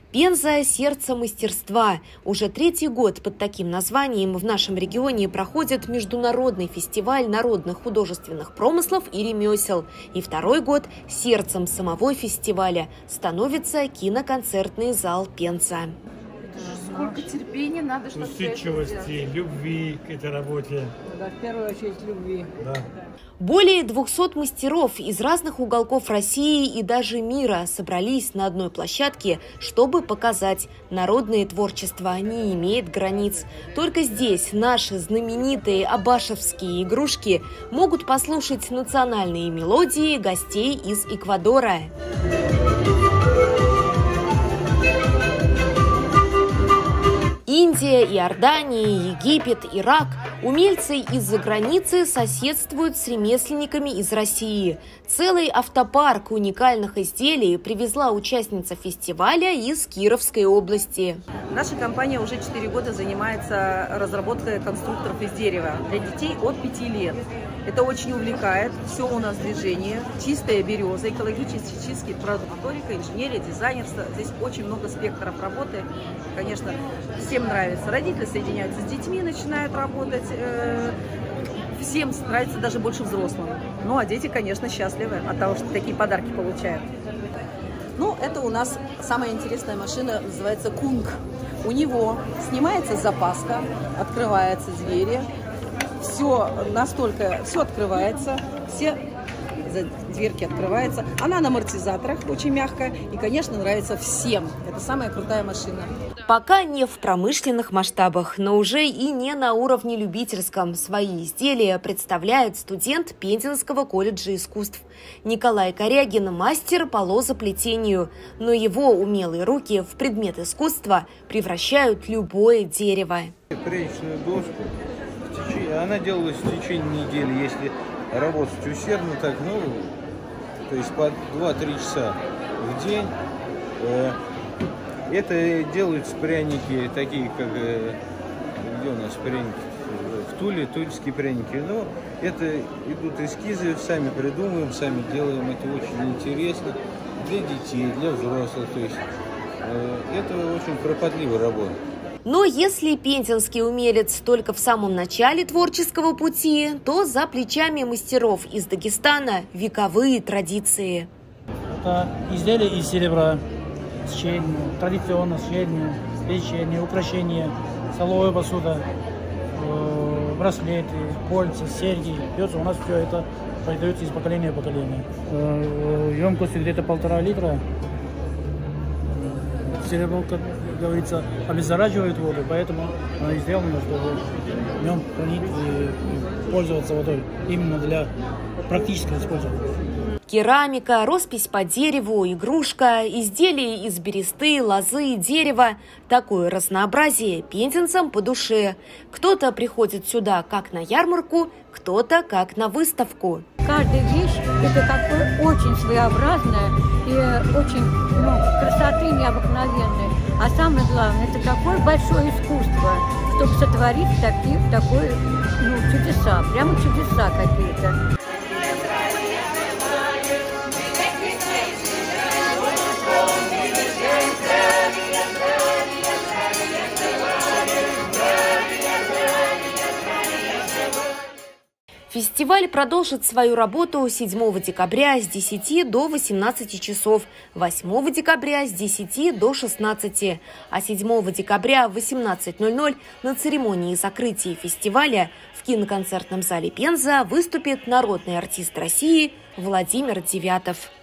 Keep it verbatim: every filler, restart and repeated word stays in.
Пенза – сердце мастерства. Уже третий год под таким названием в нашем регионе проходит международный фестиваль народных художественных промыслов и ремесел. И второй год сердцем самого фестиваля становится киноконцертный зал Пенза. Сколько терпения надо, чтобы усидчивости, любви к этой работе. Да, в первую очередь любви. Да. Более двухсот мастеров из разных уголков России и даже мира собрались на одной площадке, чтобы показать: народное творчество не имеет границ. Только здесь наши знаменитые абашевские игрушки могут послушать национальные мелодии гостей из Эквадора. Индия, Иордания, Египет, Ирак. Умельцы из-за границы соседствуют с ремесленниками из России. Целый автопарк уникальных изделий привезла участница фестиваля из Кировской области. Наша компания уже четыре года занимается разработкой конструкторов из дерева для детей от пяти лет. Это очень увлекает. Все у нас движение, чистая береза, экологический продукторика, инженерия, дизайнерство. Здесь очень много спектров работы. Конечно, всем нравится. Родители соединяются с детьми, начинают работать. Всем нравится даже больше взрослым. Ну, а дети, конечно, счастливы от того, что такие подарки получают. Ну, это у нас самая интересная машина, называется Кунг. У него снимается запаска, открываются двери. Все настолько, все открывается, все дверки открываются. Она на амортизаторах, очень мягкая и, конечно, нравится всем. Это самая крутая машина. Пока не в промышленных масштабах, но уже и не на уровне любительском. Свои изделия представляет студент Пензенского колледжа искусств. Николай Корягин – мастер по лозоплетению, но его умелые руки в предмет искусства превращают любое дерево. Пряничную доску, она делалась в течение недели, если работать усердно, так, ну, то есть по два-три часа в день. Это делаются пряники такие, как, где у нас пряники? В Туле, тульские пряники. Но это идут эскизы, сами придумываем, сами делаем. Это очень интересно для детей, для взрослых. То есть это очень кропотливая работа. Но если пензенский умелец только в самом начале творческого пути, то за плечами мастеров из Дагестана вековые традиции. Это изделия из серебра, сечение, традиционное сечение, печенье, украшения, столовая посуда, э, браслеты, кольца, серьги. Пьется, у нас все это передается из поколения в поколение. Э, емкость где-то полтора литра. Серебро, как говорится, обеззараживает воду, поэтому оно и сделано, чтобы в нем хранить и, и пользоваться водой именно для практического использования. Керамика, роспись по дереву, игрушка, изделия из бересты, лозы, дерева. Такое разнообразие пензенцам по душе. Кто-то приходит сюда как на ярмарку, кто-то как на выставку. Каждая вещь – это такое очень своеобразное и очень, ну, красоты необыкновенной. А самое главное – это такое большое искусство, чтобы сотворить такие, такое, ну, чудеса, прямо чудеса какие-то. Фестиваль продолжит свою работу седьмого декабря с десяти до восемнадцати часов, восьмого декабря с десяти до шестнадцати, а седьмого декабря в восемнадцать ноль-ноль на церемонии закрытия фестиваля в киноконцертном зале Пенза выступит народный артист России Владимир Девятов.